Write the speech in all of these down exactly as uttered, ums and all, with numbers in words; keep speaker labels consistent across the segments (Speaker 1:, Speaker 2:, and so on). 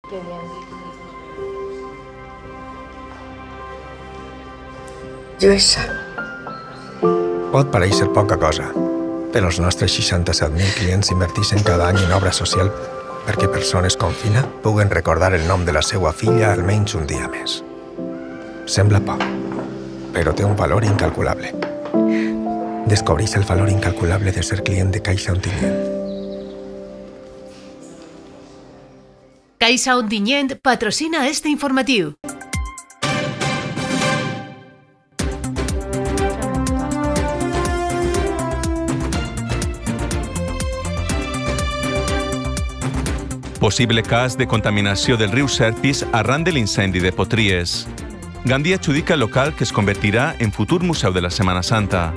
Speaker 1: Lluïsa. Pot parèixer poca cosa, però els nostres seixanta-set mil clients inverteixen cada any en obra social perquè persones com Fina puguen recordar el nom de la seva filla almenys un dia més. Sembla poc, però té un valor incalculable. Descobreix el valor incalculable de ser client de Caixa Ontinyent.
Speaker 2: Caixa Ontinyent patrocina este informatiu.
Speaker 3: Possible cas de contaminació del riu Serpis arran de l'incendi de Potries. Gandia adjudica el local que es convertirà en futur museu de la Setmana Santa.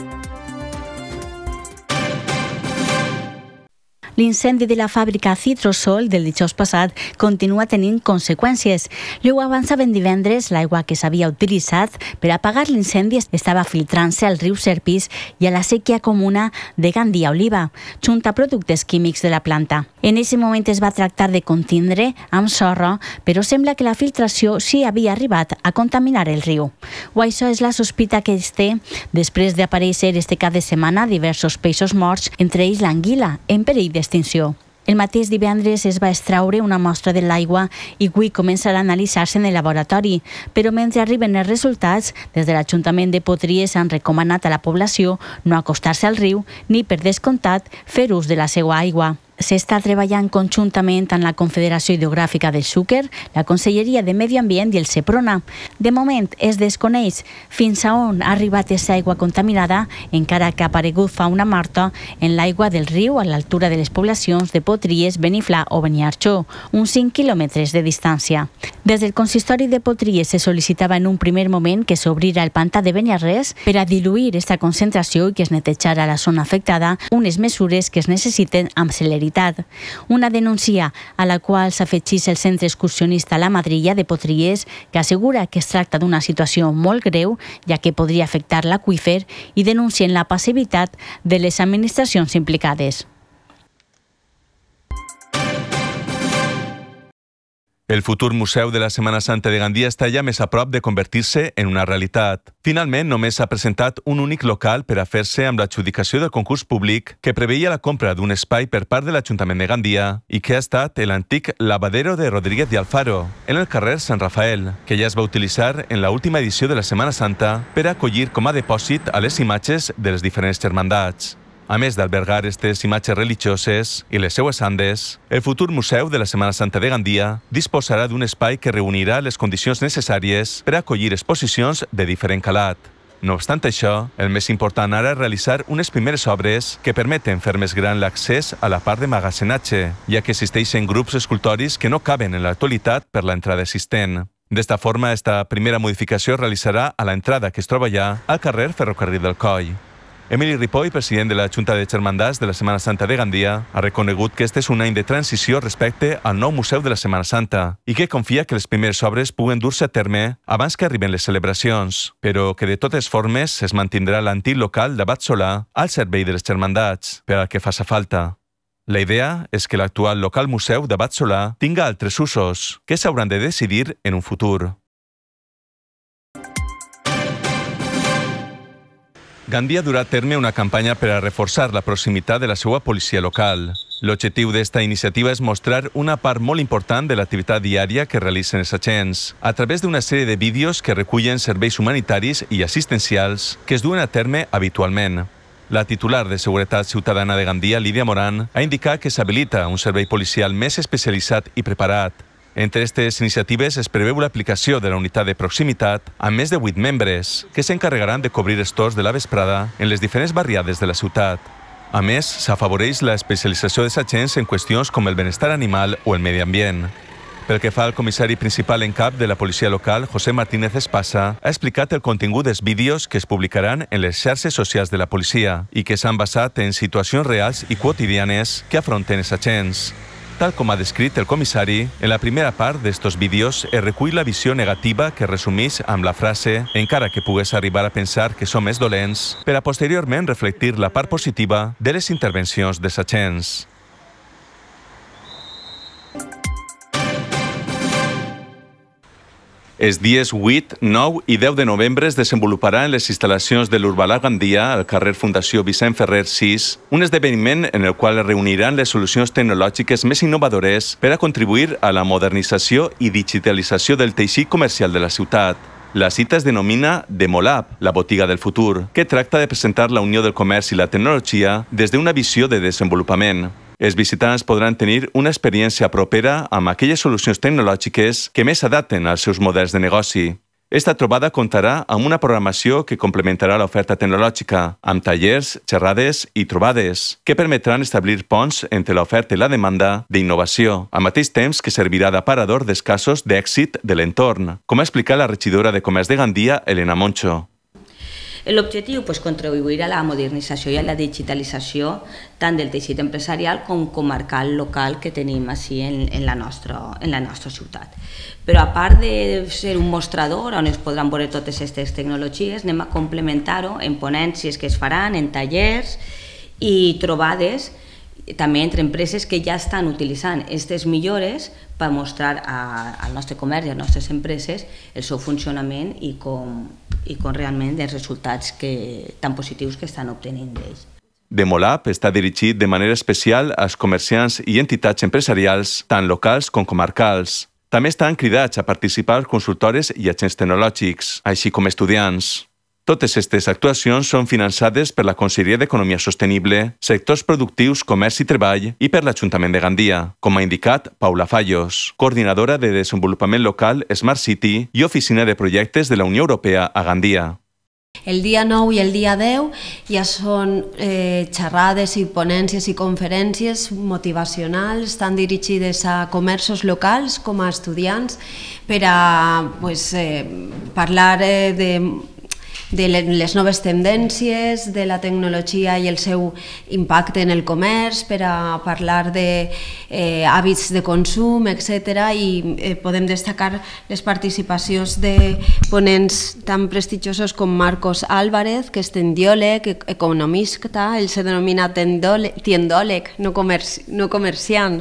Speaker 4: L'incendi de la fàbrica Citrosol del dijous passat continua tenint conseqüències. Ho avançaven divendres, l'aigua que s'havia utilitzat per apagar l'incendi estava filtrant-se al riu Serpis i a la sèquia comuna de Gandia Oliva, junt a productes químics de la planta. En aquest moment es va tractar de contindre amb sorra, però sembla que la filtració sí havia arribat a contaminar el riu. O això és la sospita que es té després d'aparèixer este cap de setmana diversos peixos morts, entre ells l'anguila, en perill d'extinció. El mateix divendres es va extraure una mostra de l'aigua i avui començarà a analitzar-se en el laboratori, però mentre arriben els resultats, des de l'Ajuntament de Potries han recomanat a la població no acostar-se al riu ni, per descomptat, fer ús de la seva aigua. S'està treballant conjuntament amb la Confederació Hidrogràfica del Xúquer, la Conselleria de Medi Ambient i el Seprona. De moment es desconeix fins a on ha arribat aquesta aigua contaminada, encara que ha aparegut fauna morta en l'aigua del riu a l'altura de les poblacions de Potries, Beniflà o Beniarjó, uns cinc quilòmetres de distància. Des del consistori de Potries se sol·licitava en un primer moment que s'obrira el pantà de Beniarrés per a diluir aquesta concentració i que es netejara la zona afectada, unes mesures que es necessiten amb celeritat. Una denúncia a la qual s'afegeix el centre excursionista La Madrilla de Potries, que assegura que es tracta d'una situació molt greu, ja que podria afectar l'aqüífer, i denuncien la passivitat de les administracions implicades.
Speaker 3: El futur museu de la Setmana Santa de Gandia està ja més a prop de convertir-se en una realitat. Finalment, només s'ha presentat un únic local per a fer-se amb l'adjudicació del concurs públic que preveia la compra d'un espai per part de l'Ajuntament de Gandia i que ha estat l'antic lavadero de Rodríguez de Alfaro, en el carrer Sant Rafael, que ja es va utilitzar en l'última edició de la Setmana Santa per a acollir com a depòsit a les imatges de les diferents germandats. A més d'albergar aquestes imatges religioses i les seues andes, el futur museu de la Setmana Santa de Gandia disposarà d'un espai que reunirà les condicions necessàries per a acollir exposicions de diferent calat. No obstant això, el més important ara és realitzar unes primeres obres que permeten fer més gran l'accés a la part de magassenatge, ja que existeixen grups escultòrics que no caben en l'actualitat per l'entrada existent. D'esta forma, esta primera modificació es realitzarà a l'entrada que es troba ja al carrer Ferrocarril del Coll. Emili Ripoll, president de la Junta de Germandats de la Setmana Santa de Gandia, ha reconegut que este és un any de transició respecte al nou Museu de la Setmana Santa i que confia que les primeres obres puguen dur-se a terme abans que arriben les celebracions, però que de totes formes es mantindrà l'antic local d'Abat Solà al servei de les germandats, per al que faça falta. La idea és que l'actual local museu d'Abat Solà tinga altres usos que s'hauran de decidir en un futur. Gandia durà a terme una campanya per a reforçar la proximitat de la seva policia local. L'objectiu d'esta iniciativa és mostrar una part molt important de l'activitat diària que realitzen els agents, a través d'una sèrie de vídeos que recullen serveis humanitaris i assistencials que es duen a terme habitualment. La titular de Seguretat Ciutadana de Gandia, Lídia Moran, ha indicat que s'habilita un servei policial més especialitzat i preparat. Entre aquestes iniciatives es preveu l'aplicació de la unitat de proximitat amb més de vuit membres que s'encarregaran de cobrir els torns de la vesprada en les diferents barriades de la ciutat. A més, s'afavoreix la especialització dels agents en qüestions com el benestar animal o el medi ambient. Pel que fa al comissari principal en cap de la policia local, José Martínez Espasa, ha explicat el contingut dels vídeos que es publicaran en les xarxes socials de la policia i que s'han basat en situacions reals i quotidianes que afronten els agents. Tal com ha descrit el comissari, en la primera part d'estos vídeos es recull la visió negativa que resumeix amb la frase «encara que pugues arribar a pensar que som més dolents», per a posteriorment reflectir la part positiva de les intervencions dels agents. Els dies vuit, nou i deu de novembre es desenvoluparà en les instal·lacions de l'Urbalà Gandia, al carrer Fundació Vicent Ferrer sis, un esdeveniment en el qual es reuniran les solucions tecnològiques més innovadores per a contribuir a la modernització i digitalització del teixit comercial de la ciutat. La cita es denomina Demolab, la botiga del futur, que tracta de presentar la unió del comerç i la tecnologia des d'una visió de desenvolupament. Els visitants podran tenir una experiència propera amb aquelles solucions tecnològiques que més s'adapten als seus models de negoci. Esta trobada comptarà amb una programació que complementarà l'oferta tecnològica, amb tallers, xerrades i trobades, que permetran establir ponts entre l'oferta i la demanda d'innovació, al mateix temps que servirà d'aparador dels casos d'èxit de l'entorn, com ha explicat la regidora de Comerç de Gandia, Elena Moncho.
Speaker 5: L'objectiu és contribuir a la modernització i a la digitalització tant del teixit empresarial com comarcal local que tenim així en, en, la nostra, en la nostra ciutat. Però a part de ser un mostrador on es podran veure totes aquestes tecnologies, anem a complementar-ho en ponències que es faran, en tallers i trobades també entre empreses que ja estan utilitzant aquestes millores per mostrar a, al nostre comerç i a les nostres empreses el seu funcionament i com, i com realment els resultats que, tan positius que estan obtenint d'ells.
Speaker 3: Demolab està dirigit de manera especial als comerciants i entitats empresarials, tant locals com comarcals. També estan cridats a participar consultores i agents tecnològics, així com estudiants. Totes aquestes actuacions són finançades per la Conselleria d'Economia Sostenible, Sectors Productius, Comerç i Treball i per l'Ajuntament de Gandia, com ha indicat Paula Fallos, coordinadora de Desenvolupament Local Smart City i Oficina de Projectes de la Unió Europea a Gandia.
Speaker 6: El dia nou i el dia deu ja són eh, xerrades i ponències i conferències motivacionals, tan dirigides a comerços locals com a estudiants, per a pues, eh, parlar eh, de de les noves tendències, de la tecnologia i el seu impacte en el comerç, per a parlar de eh, hàbits de consum, etcètera. I eh, podem destacar les participacions de ponents tan prestigiosos com Marcos Álvarez, que és tendiòleg, economista, ell se denomina tiendòleg, no, comerci no comerciant.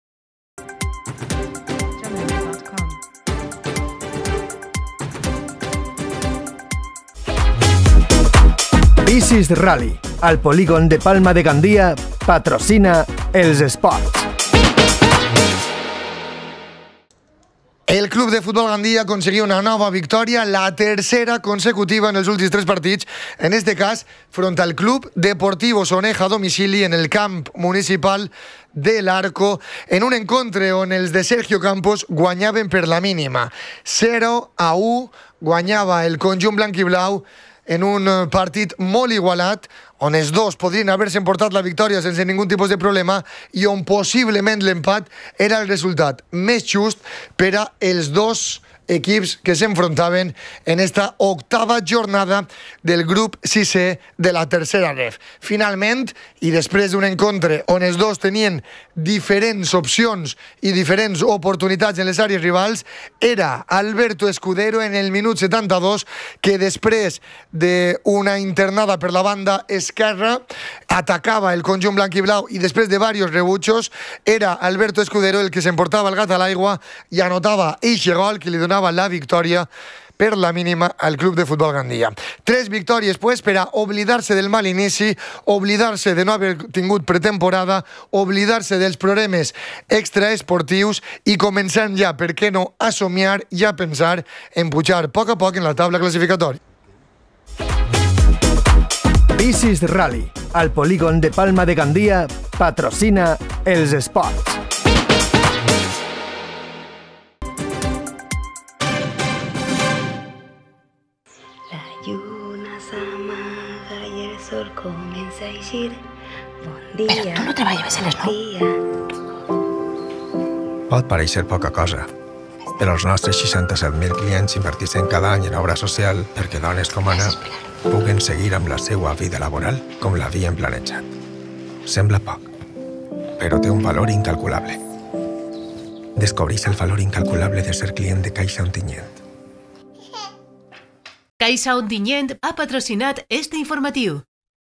Speaker 7: Bicis Rally, al polígon de Palma de Gandia, patrocina els esports.
Speaker 8: El Club de Futbol Gandia aconseguia una nova victòria, la tercera consecutiva en els últims tres partits, en este cas front al Club Deportivo Soneja a domicili en el camp municipal de l'Arco, en un encontre on els de Sergio Campos guanyaven per la mínima. zero a u guanyava el conjunt blanc i blau en un partit molt igualat, on els dos podrien haver-se emportat la victòria sense ningú tipus de problema i on possiblement l'empat era el resultat més just per a els dos equips que s'enfrontaven en esta octava jornada del grup sisè de la tercera ref. Finalment, i després d'un encontre on els dos tenien diferents opcions i diferents oportunitats en les àrees rivals, era Alberto Escudero en el minut setanta-dos que després d'una internada per la banda esquerra atacava el conjunt blanc i blau i després de diversos rebutjos era Alberto Escudero el que s'emportava el gat a l'aigua i anotava eixe gol que li donava la victòria per la mínima al Club de Futbol Gandia. Tres victòries, pues, per a oblidar-se del mal inici, oblidar-se de no haver tingut pretemporada, oblidar-se dels problemes extraesportius i començar ja, per què no, a somiar i a pensar en pujar a poc a poc en la taula classificatòria.
Speaker 7: Bicis Rally, al polígon de Palma de Gandia, patrocina els esports.
Speaker 9: Comienza a decir bon dia. Però tu no treballes a les nou.
Speaker 1: Pot pareixer poca cosa, però els nostres seixanta-set mil clients inverteixen cada any en obra social perquè dones com Anna puguen seguir amb la seva vida laboral com l'havien planejat. Sembla poc, però té un valor incalculable. Descobreix el valor incalculable de ser client de Caixa Ontinyent.
Speaker 2: Caixa Ontinyent ha patrocinat este informatiu.